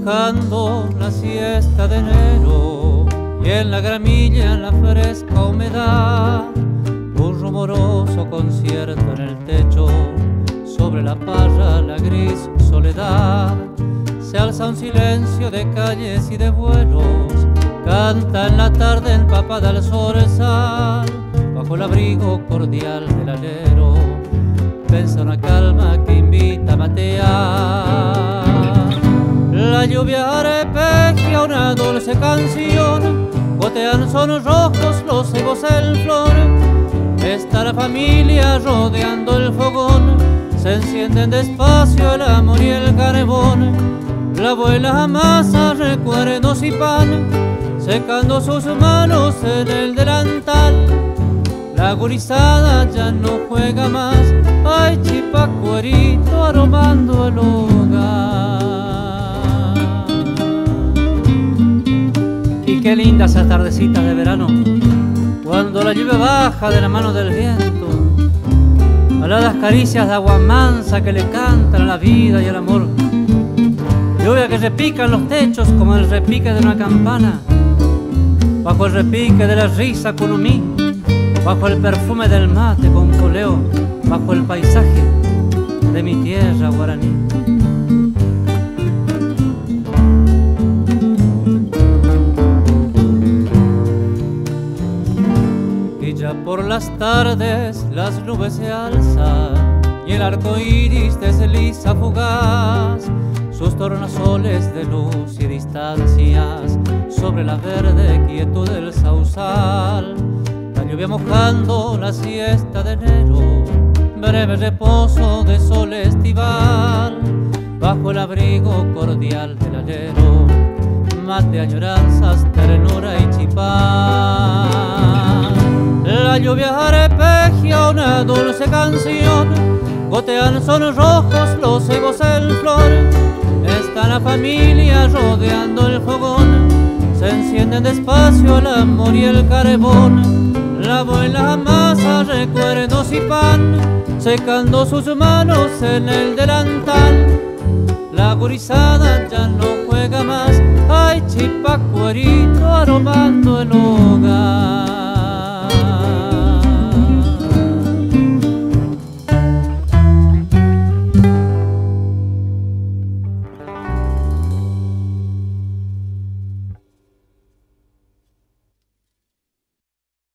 mojando la siesta de enero y en la gramilla, en la fresca humedad, un rumoroso concierto en el techo, sobre la parra la gris soledad. Se alza un silencio de calles y de vuelos, canta en la tarde empapada al zorzal, bajo el abrigo cordial del alero, pensa una calma que invita a matear. La lluvia arpejia una dulce canción, gotean sonos rojos los cebos en flor. Está la familia rodeando el fogón, se encienden despacio el amor y el carbón. La abuela amasa recuerdos y pan, secando sus manos en el delantal. La gurizada ya no juega más, ay chipacuerito aromando el hogar. Y qué lindas esas tardecitas de verano, cuando la lluvia baja de la mano del viento, aladas caricias de agua mansa que le cantan a la vida y al amor. Lluvia que repica en los techos como el repique de una campana, bajo el repique de la risa curumí, bajo el perfume del mate con poleo, bajo el paisaje de mi tierra guaraní. Y ya por las tardes las nubes se alzan y el arco iris desliza fugaz sus tornasoles de luz y distancias sobre la verde quietud del sausal. La lluvia mojando la siesta de enero, breve reposo de sol estival, bajo el abrigo cordial del alero, mate añoranzas, ternura y chipán. La lluvia arpejia una dulce canción, gotean sonos rojos los cebos en flor. Está la familia rodeando el fogón, se encienden despacio el amor y el carbón. La abuela amasa recuerdos y pan, secando sus manos en el delantal. La gurizada ya no juega más, ay chipacuerito aromando el hogar.